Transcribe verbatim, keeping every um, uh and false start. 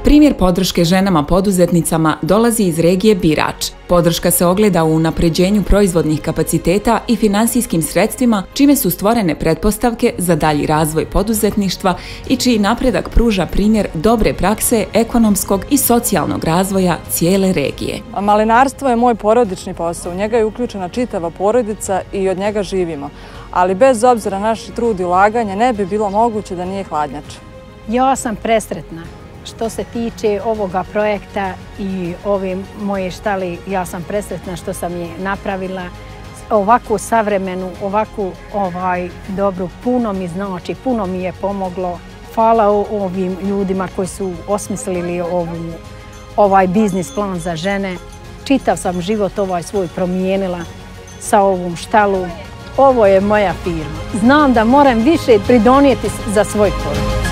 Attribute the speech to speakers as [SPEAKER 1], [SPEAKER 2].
[SPEAKER 1] Primjer podrške ženama poduzetnicama dolazi iz regije Birač. Podrška se ogleda u unapređenju proizvodnih kapaciteta i finansijskim sredstvima, čime su stvorene pretpostavke za dalji razvoj poduzetništva i čiji napredak pruža primjer dobre prakse ekonomskog i socijalnog razvoja cijele regije.
[SPEAKER 2] Malinarstvo je moj porodični posao. U njega je uključena čitava porodica i od njega živimo. Ali bez obzira na naš trud i ulaganje ne bi bilo moguće da nije hladnjača.
[SPEAKER 3] Ja sam presretna. Što se tiče ovoga projekta i ove moje štali, ja sam presretna što sam je napravila. Ovakvu savremenu, ovakvu ovaj, dobru, puno mi znači, puno mi je pomoglo. Hvala ovim ljudima koji su osmislili ovu, ovaj biznis plan za žene. Čitav sam život ovaj svoj promijenila sa ovom štalu. Ovo je moja firma. Znam da moram više pridonijeti za svoj porod.